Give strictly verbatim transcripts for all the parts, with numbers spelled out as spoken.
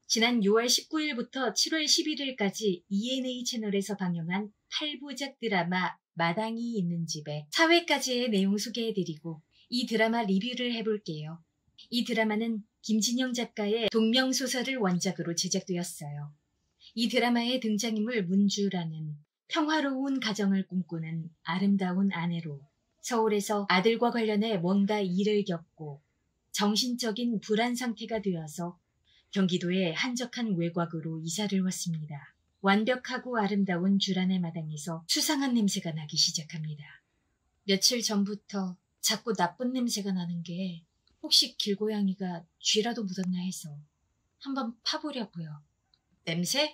지난 유월 십구일부터 칠월 십일일까지 이엔에이 채널에서 방영한 팔 부작 드라마 마당이 있는 집의 사 회까지의 내용 소개해드리고 이 드라마 리뷰를 해볼게요. 이 드라마는 김진영 작가의 동명소설을 원작으로 제작되었어요. 이 드라마의 등장인물 문주라는 평화로운 가정을 꿈꾸는 아름다운 아내로 서울에서 아들과 관련해 뭔가 일을 겪고 정신적인 불안 상태가 되어서 경기도의 한적한 외곽으로 이사를 왔습니다. 완벽하고 아름다운 주란의 마당에서 수상한 냄새가 나기 시작합니다. 며칠 전부터 자꾸 나쁜 냄새가 나는 게 혹시 길고양이가 쥐라도 묻었나 해서 한번 파보려고요. 냄새?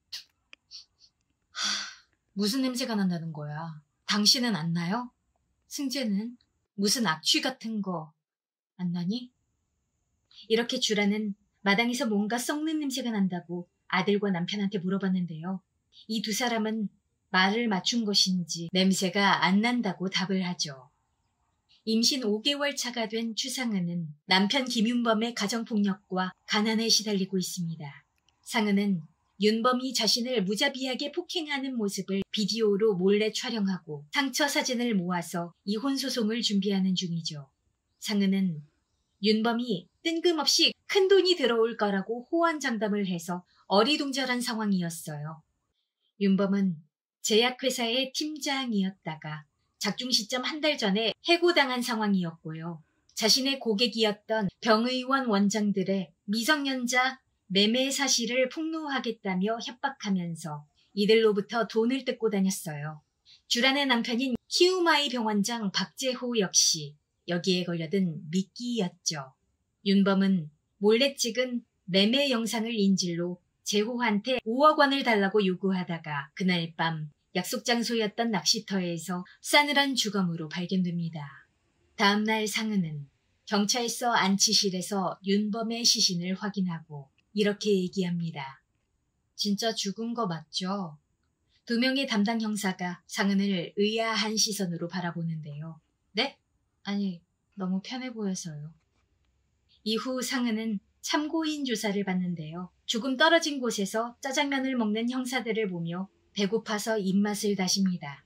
하, 무슨 냄새가 난다는 거야? 당신은 안 나요? 승재는? 무슨 악취 같은 거 안 나니? 이렇게 주란은 마당에서 뭔가 썩는 냄새가 난다고 아들과 남편한테 물어봤는데요. 이 두 사람은 말을 맞춘 것인지 냄새가 안 난다고 답을 하죠. 임신 오 개월 차가 된 추상은은 남편 김윤범의 가정폭력과 가난에 시달리고 있습니다. 상은은 윤범이 자신을 무자비하게 폭행하는 모습을 비디오로 몰래 촬영하고 상처 사진을 모아서 이혼 소송을 준비하는 중이죠. 상은은 윤범이 뜬금없이 큰돈이 들어올 거라고 호언장담을 해서 어리둥절한 상황이었어요. 윤범은 제약회사의 팀장이었다가 작중 시점 한 달 전에 해고당한 상황이었고요. 자신의 고객이었던 병의원 원장들의 미성년자 매매 사실을 폭로하겠다며 협박하면서 이들로부터 돈을 뜯고 다녔어요. 주란의 남편인 키우마이 병원장 박재호 역시 여기에 걸려든 미끼였죠. 윤범은 몰래 찍은 매매 영상을 인질로 재호한테 오억 원을 달라고 요구하다가 그날 밤 약속 장소였던 낚시터에서 싸늘한 주검으로 발견됩니다. 다음날 상은은 경찰서 안치실에서 윤범의 시신을 확인하고 이렇게 얘기합니다. 진짜 죽은 거 맞죠? 두 명의 담당 형사가 상은을 의아한 시선으로 바라보는데요. 네? 아니, 너무 편해 보여서요. 이후 상은은 참고인 조사를 받는데요. 조금 떨어진 곳에서 짜장면을 먹는 형사들을 보며 배고파서 입맛을 다십니다.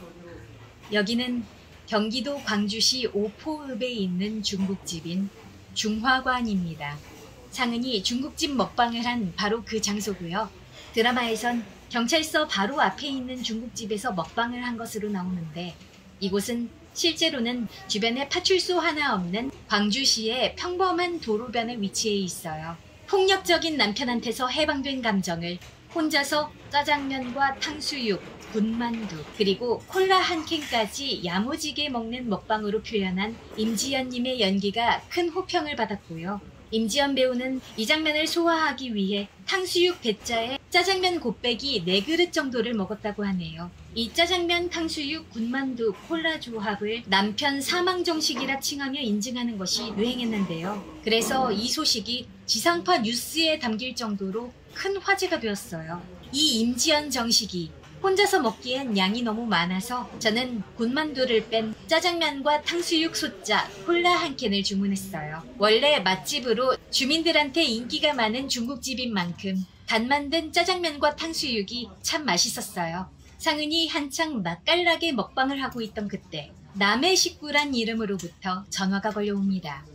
여기는 경기도 광주시 오포읍에 있는 중국집인 중화관입니다. 상은이 중국집 먹방을 한 바로 그 장소고요. 드라마에선 경찰서 바로 앞에 있는 중국집에서 먹방을 한 것으로 나오는데 이곳은 실제로는 주변에 파출소 하나 없는 광주시의 평범한 도로변에 위치해 있어요. 폭력적인 남편한테서 해방된 감정을 혼자서 짜장면과 탕수육, 군만두, 그리고 콜라 한 캔까지 야무지게 먹는 먹방으로 표현한 임지연님의 연기가 큰 호평을 받았고요. 임지연 배우는 이 장면을 소화하기 위해 탕수육 배짜에 짜장면 곱빼기 네 그릇 정도를 먹었다고 하네요. 이 짜장면, 탕수육, 군만두, 콜라 조합을 남편 사망 정식이라 칭하며 인증하는 것이 유행했는데요. 그래서 이 소식이 지상파 뉴스에 담길 정도로 큰 화제가 되었어요. 이 임지연 정식이 혼자서 먹기엔 양이 너무 많아서 저는 군만두를 뺀 짜장면과 탕수육 소짜, 콜라 한 캔을 주문했어요. 원래 맛집으로 주민들한테 인기가 많은 중국집인 만큼 간 만든 짜장면과 탕수육이 참 맛있었어요. 상은이 한창 맛깔나게 먹방을 하고 있던 그때 남의 식구란 이름으로부터 전화가 걸려옵니다.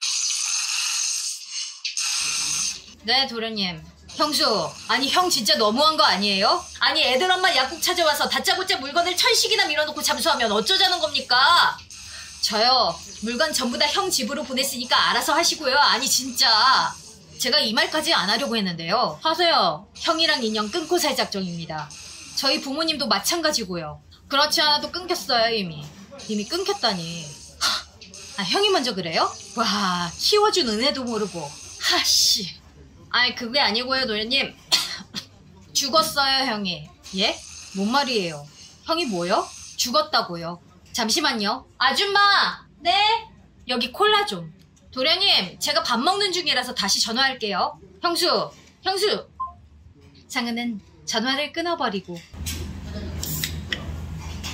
네, 도련님. 형수, 아니 형 진짜 너무한 거 아니에요? 아니 애들 엄마 약국 찾아와서 다짜고짜 물건을 천씩이나 밀어놓고 잠수하면 어쩌자는 겁니까? 저요, 물건 전부 다 형 집으로 보냈으니까 알아서 하시고요. 아니 진짜 제가 이 말까지 안 하려고 했는데요. 하세요. 형이랑 인연 끊고 살 작정입니다. 저희 부모님도 마찬가지고요. 그렇지 않아도 끊겼어요. 이미 이미 끊겼다니. 하, 아, 형이 먼저 그래요? 와, 키워준 은혜도 모르고. 하씨. 아니 그게 아니고요, 도련님. 죽었어요, 형이. 예? 뭔 말이에요? 형이 뭐요? 죽었다고요. 잠시만요. 아줌마! 네? 여기 콜라 좀. 도련님, 제가 밥 먹는 중이라서 다시 전화할게요. 형수! 형수! 상은은 전화를 끊어버리고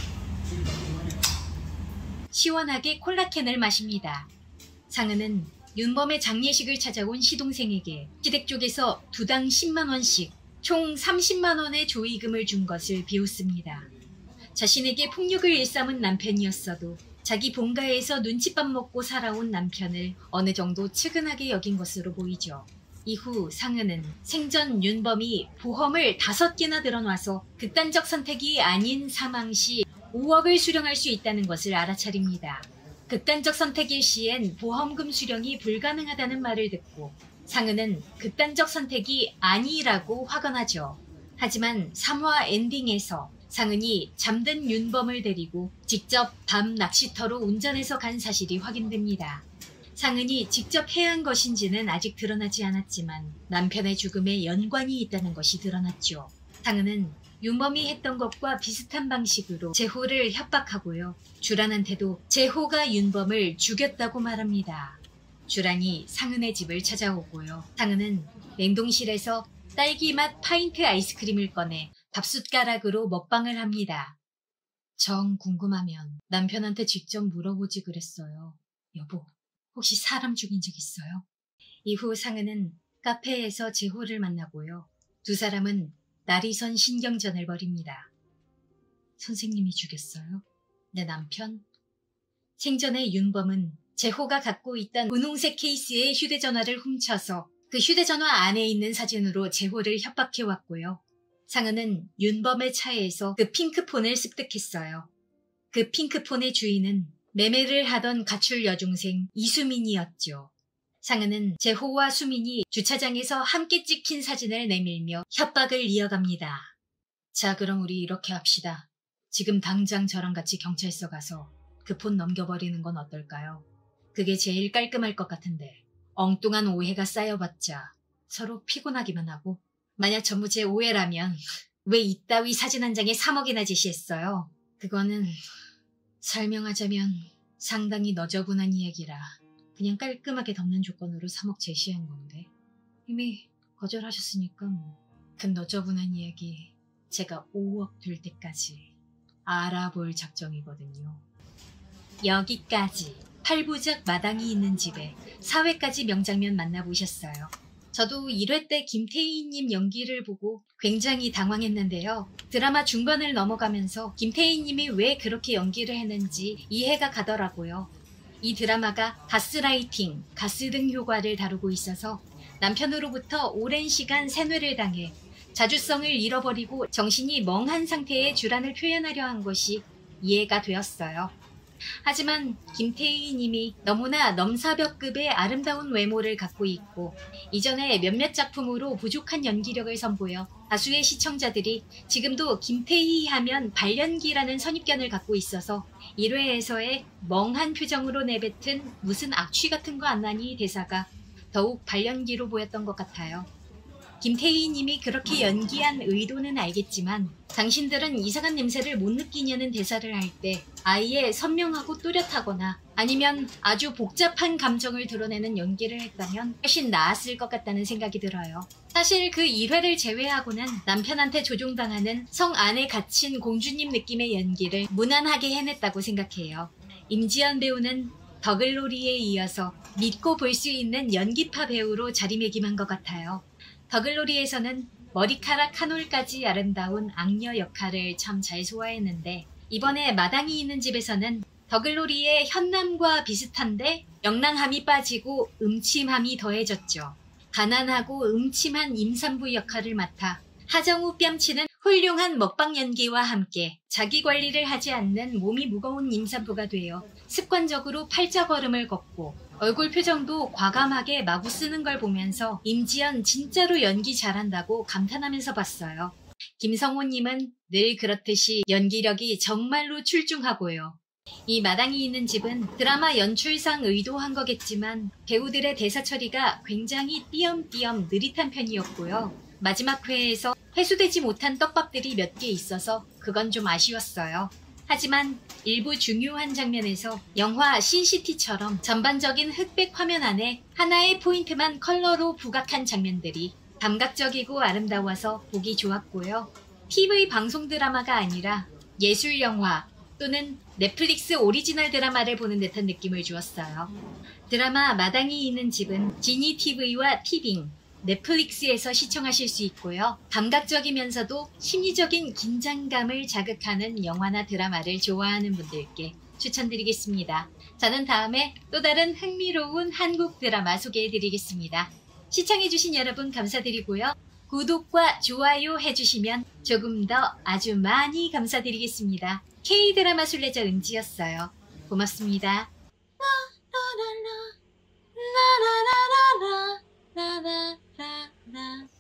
시원하게 콜라캔을 마십니다. 상은은 윤범의 장례식을 찾아온 시동생에게 시댁 쪽에서 두당 십만 원씩 총 삼십만 원의 조의금을 준 것을 비웃습니다. 자신에게 폭력을 일삼은 남편이었어도 자기 본가에서 눈칫밥 먹고 살아온 남편을 어느 정도 측은하게 여긴 것으로 보이죠. 이후 상은은 생전 윤범이 보험을 다섯 개나 들어놔서 극단적 선택이 아닌 사망 시 오억을 수령할 수 있다는 것을 알아차립니다. 극단적 선택일 시엔 보험금 수령이 불가능하다는 말을 듣고 상은은 극단적 선택이 아니라고 확언하죠. 하지만 삼 화 엔딩에서 상은이 잠든 윤범을 데리고 직접 밤 낚시터로 운전해서 간 사실이 확인됩니다. 상은이 직접 해한 것인지는 아직 드러나지 않았지만 남편의 죽음에 연관이 있다는 것이 드러났죠. 상은은 윤범이 했던 것과 비슷한 방식으로 재호를 협박하고요. 주란한테도 재호가 윤범을 죽였다고 말합니다. 주란이 상은의 집을 찾아오고요. 상은은 냉동실에서 딸기맛 파인트 아이스크림을 꺼내 밥숟가락으로 먹방을 합니다. 정 궁금하면 남편한테 직접 물어보지 그랬어요. 여보, 혹시 사람 죽인 적 있어요? 이후 상은은 카페에서 재호를 만나고요. 두 사람은 날이선 신경전을 벌입니다. 선생님이 죽였어요? 내 남편? 생전에 윤범은 재호가 갖고 있던 분홍색 케이스의 휴대전화를 훔쳐서 그 휴대전화 안에 있는 사진으로 재호를 협박해왔고요. 상은은 윤범의 차에서 그 핑크폰을 습득했어요. 그 핑크폰의 주인은 매매를 하던 가출 여중생 이수민이었죠. 상은은 재호와 수민이 주차장에서 함께 찍힌 사진을 내밀며 협박을 이어갑니다. 자, 그럼 우리 이렇게 합시다. 지금 당장 저랑 같이 경찰서 가서 그 폰 넘겨버리는 건 어떨까요? 그게 제일 깔끔할 것 같은데 엉뚱한 오해가 쌓여봤자 서로 피곤하기만 하고 만약 전부 제 오해라면 왜 이따위 사진 한 장에 삼억이나 제시했어요? 그거는 설명하자면 상당히 너저분한 이야기라 그냥 깔끔하게 덮는 조건으로 삼억 제시한 건데 이미 거절하셨으니까 뭐. 그 너저분한 이야기 제가 오억 될 때까지 알아볼 작정이거든요. 여기까지 팔 부작 마당이 있는 집에 사 회까지 명장면 만나보셨어요. 저도 일 회 때 김태희님 연기를 보고 굉장히 당황했는데요. 드라마 중반을 넘어가면서 김태희님이 왜 그렇게 연기를 했는지 이해가 가더라고요. 이 드라마가 가스라이팅, 가스등 효과를 다루고 있어서 남편으로부터 오랜 시간 세뇌를 당해 자주성을 잃어버리고 정신이 멍한 상태의 주란을 표현하려 한 것이 이해가 되었어요. 하지만 김태희 님이 너무나 넘사벽급의 아름다운 외모를 갖고 있고 이전에 몇몇 작품으로 부족한 연기력을 선보여 다수의 시청자들이 지금도 김태희 하면 발연기라는 선입견을 갖고 있어서 일 회에서의 멍한 표정으로 내뱉은 무슨 악취 같은 거 안 나니 대사가 더욱 발연기로 보였던 것 같아요. 김태희 님이 그렇게 연기한 의도는 알겠지만 당신들은 이상한 냄새를 못 느끼냐는 대사를 할 때 아예 선명하고 또렷하거나 아니면 아주 복잡한 감정을 드러내는 연기를 했다면 훨씬 나았을 것 같다는 생각이 들어요. 사실 그 일 회를 제외하고는 남편한테 조종당하는 성 안에 갇힌 공주님 느낌의 연기를 무난하게 해냈다고 생각해요. 임지연 배우는 더글로리에 이어서 믿고 볼 수 있는 연기파 배우로 자리매김한 것 같아요. 더글로리에서는 머리카락 한 올까지 아름다운 악녀 역할을 참 잘 소화했는데 이번에 마당이 있는 집에서는 더글로리의 현남과 비슷한데 영랑함이 빠지고 음침함이 더해졌죠. 가난하고 음침한 임산부 역할을 맡아 하정우 뺨치는 훌륭한 먹방 연기와 함께 자기 관리를 하지 않는 몸이 무거운 임산부가 되어 습관적으로 팔자걸음을 걷고 얼굴 표정도 과감하게 마구 쓰는 걸 보면서 임지연 진짜로 연기 잘한다고 감탄하면서 봤어요. 김성호님은 늘 그렇듯이 연기력이 정말로 출중하고요. 이 마당이 있는 집은 드라마 연출상 의도한 거겠지만 배우들의 대사 처리가 굉장히 띄엄띄엄 느릿한 편이었고요. 마지막 회에서 회수되지 못한 떡밥들이 몇 개 있어서 그건 좀 아쉬웠어요. 하지만 일부 중요한 장면에서 영화 신시티처럼 전반적인 흑백 화면 안에 하나의 포인트만 컬러로 부각한 장면들이 감각적이고 아름다워서 보기 좋았고요. 티비 방송 드라마가 아니라 예술 영화 또는 넷플릭스 오리지널 드라마를 보는 듯한 느낌을 주었어요. 드라마 마당이 있는 집은 지니티비와 티빙, 넷플릭스에서 시청하실 수 있고요. 감각적이면서도 심리적인 긴장감을 자극하는 영화나 드라마를 좋아하는 분들께 추천드리겠습니다. 저는 다음에 또 다른 흥미로운 한국 드라마 소개해드리겠습니다. 시청해주신 여러분 감사드리고요. 구독과 좋아요 해주시면 조금 더 아주 많이 감사드리겠습니다. K드라마 순례자 은지였어요. 고맙습니다. 라라라라 라라라라 라라라라